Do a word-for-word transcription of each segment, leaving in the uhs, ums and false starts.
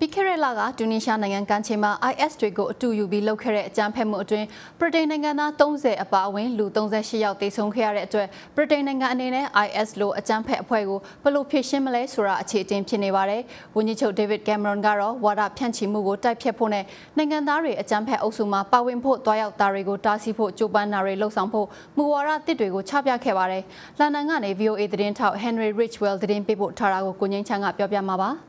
ပြီးခဲ့တဲ့လကတူနီရှာနိုင်ငံကန်ချေမှာ I S တွေကိုအတူယူပြီးလုပ်ခဲ့တဲ့အကြမ်းဖက်မှုအတွင်းဗြိတိန်နိုင်ငံသားသုံးဆယ်အပါအဝင်လူသုံးဆယ်ရှစ်ယောက်သေဆုံးခဲ့ရတဲ့အတွက်ဗြိတိန်နိုင်ငံအနေနဲ့ I S လိုအကြမ်းဖက်အဖွဲ့ကိုဘယ်လိုဖြေရှင်းမလဲဆိုတာအခြေအတင်ဖြစ်နေပါတယ်။ဝန်ကြီးချုပ် David Cameron ကတော့ဝါဒဖြန့်ချီမှုကိုတိုက်ဖျက်ဖို့နဲ့နိုင်ငံသားတွေအကြမ်းဖက်အုပ်စုမှာပါဝင်ဖို့တွားရောက်တာတွေကိုတားဆီးဖို့ကြိုးပမ်းတာတွေလှုံ့ဆော်ဖို့မူဝါဒတစ်တွေကိုချပြခဲ့ပါတယ်။လန်ဒန်ကနေ V O A သတင်းထောက် Henry Ridgwell သတင်းပေးပို့ထားတာကိုကိုငိမ့်ချမ်းကပြောပြမှာပါ။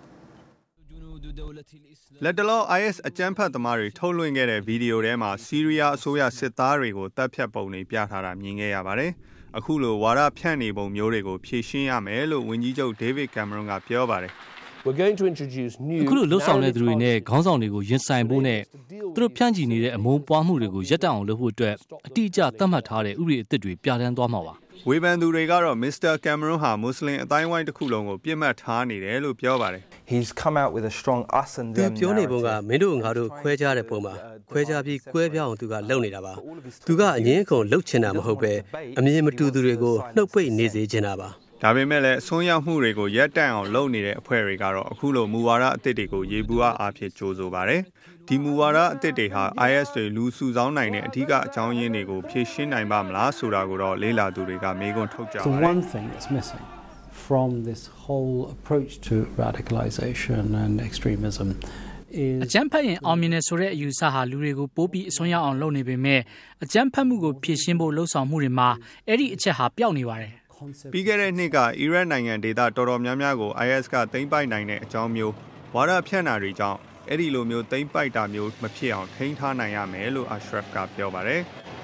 လက်တလော I S အကြမ်းဖက်သမားတွေထုတ်လွှင့်ခဲ့တဲ့ဗီဒီယိုထဲမှာဆီးရီးယားအစိုးရစစ်သားတွေကိုတပ်ဖြတ်ပုံတွေပြထားတာမြင်ခဲ့ရပါတယ်။အခုလိုဝါဒဖြန့်နေပုံမျိုးတွေကိုဖြေရှင်းရမယ်လို့ဝန်ကြီးချုပ် David Cameron ကပြောပါတယ်။ We're going to introduce new အခုလိုလှုပ်ဆောင်တဲ့သူတွေနဲ့ခေါင်းဆောင်တွေကိုရင်ဆိုင်ဖို့နဲ့သူတို့ဖြန့်ချီနေတဲ့အမုန်းပွားမှုတွေကိုရပ်တန့်အောင်လုပ်ဖို့အတွက်အတိအကျသတ်မှတ်ထားတဲ့ဥပဒေအသစ်တွေပြဋ္ဌာန်းသွားမှာပါ။ဝေဖန်သူတွေကတော့ Mister Cameron ဟာမွတ်စလင်အတိုင်းဝိုင်းတစ်ခုလုံးကိုပြစ်မှတ်ထားနေတယ်လို့ပြောပါတယ်။ He's come out with a strong us and them သူပြောနေပုံကမင်းတို့ငါတို့ခွဲခြားတဲ့ပုံမှာခွဲခြားပြီးကွဲပြားအောင်သူကလှုပ်နေတာပါ။သူကအငင်းအခုန်လှုပ်ချင်တာမဟုတ်ပဲအမြင်မတူသူတွေကိုနှုတ်ပိတ်နေစေချင်တာပါ။ဒါပေမဲ့လည်းအစွန်းရောက်မှုတွေကိုရပ်တန့်အောင်လုပ်နေတဲ့အဖွဲ့တွေကတော့အခုလိုမူဝါဒအသစ်တွေကိုရေဘူးအားဖြင့်ကြိုးဆိုပါတယ်။ဒီမူဝါဒအသစ်တွေဟာ I S တွေလူစုဆောင်းနိုင်တဲ့အဓိကအကြောင်းရင်းတွေကိုဖြေရှင်းနိုင်ပါမလားဆိုတာကိုတော့လေ့လာသူတွေကမေးခွန်းထုတ်ကြပါတယ်။ The one thing that's missing from this whole approach to radicalization and extremism is အကြမ်းဖက်ရင်အောင်မြင်တဲ့ဆိုတဲ့အယူဆဟာလူတွေကိုပိုးပြီးအစွန်းရောက်အောင်လုပ်နေပေမဲ့အကြမ်းဖက်မှုကိုဖြေရှင်းဖို့လှုံ့ဆော်မှုတွေမှာအဲ့ဒီအချက်ဟာပျောက်နေပါတယ်ပြီးခဲ့တဲ့နှစ်ကအီရတ်နိုင်ငံဒေသတော်တော်များများကို I S ကသိမ်းပိုက်နိုင်တဲ့အကြောင်းမျိုးဝါဒဖြန့်တာတွေကြောင့်အဲ့ဒီလိုမျိုးသိမ်းပိုက်တာမျိုးမဖြစ်အောင်ထိန်းထားနိုင်ရမယ်လို့ Ashraf ကပြောပါတယ်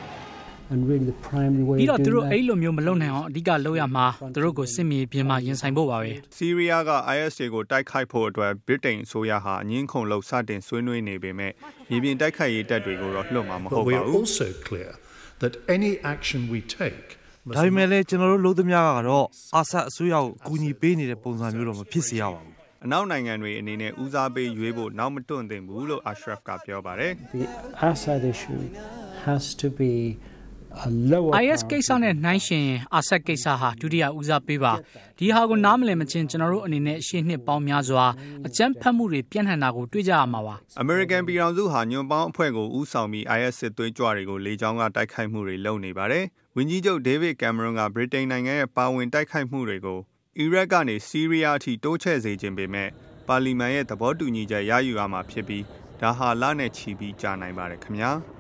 And really the primary way ပြီးတော့သူတို့အဲ့လိုမျိုးမလုပ်နိုင်အောင်အဓိကလုပ်ရမှာသူတို့ကိုစစ်မြေပြင်မှာရင်ဆိုင်ဖို့ပါပဲဆီးရီးယားက I S တွေကိုတိုက်ခိုက်ဖို့အတွက်ဗြိတိန်အစိုးရဟာအငင်းခုန်လှုပ်စတင်ဆွေးနွေးနေပေမဲ့မြေပြင်တိုက်ခိုက်ရေးတပ်တွေကိုတော့လွှတ်မှာမဟုတ်ပါဘူး But we are also clear that any action we take ဒါပေမဲ့လည်းကျွန်တော်တို့လုပ်သမျှကတော့အာဆတ်အစိုးရကိုအကူအညီပေးနေတဲ့ပုံစံမျိုးတော့မဖြစ်စေရပါဘူးအနောက်နိုင်ငံတွေအနေနဲ့ဦးစားပေးရွေးဖို့နောက်မတွန့်သင့်ဘူးလို့ Ashraf ကပြောပါတယ် The Assad issue has to be a lower I S ကိစ္စနဲ့နှိုင်းယှဉ်ရင်အာဆတ်ကိစ္စဟာဒုတိယဦးစားပေးပါဒီဟာကိုနားမလည်မချင်းကျွန်တော်တို့အနေနဲ့ရှေ့နှစ်ပေါင်းများစွာအကြမ်းဖက်မှုတွေပြန့်နှံ့တာကိုတွေ့ကြရမှာပါ American ပြည်ထောင်စုဟာညွန့်ပေါင်းအဖွဲ့ကိုဦးဆောင်ပြီး I S စစ်သွေးကြွတွေကိုလေကြောင်းကတိုက်ခိုက်မှုတွေလုပ်နေပါတယ်ဝန်ကြီးချုပ် David Cameron ကဗြိတိန်နိုင်ငံရဲ့ပါဝင်တိုက်ခိုက်မှုတွေကိုအီရတ်ကနေဆီးရီးယားအထိတိုးချဲ့စေခြင်းပေမဲ့ပါလီမန်ရဲ့သဘောတူညီချက်ရယူရမှာဖြစ်ပြီးဒါဟာလနဲ့ချီပြီးကြာနိုင်ပါတယ်ခင်ဗျာ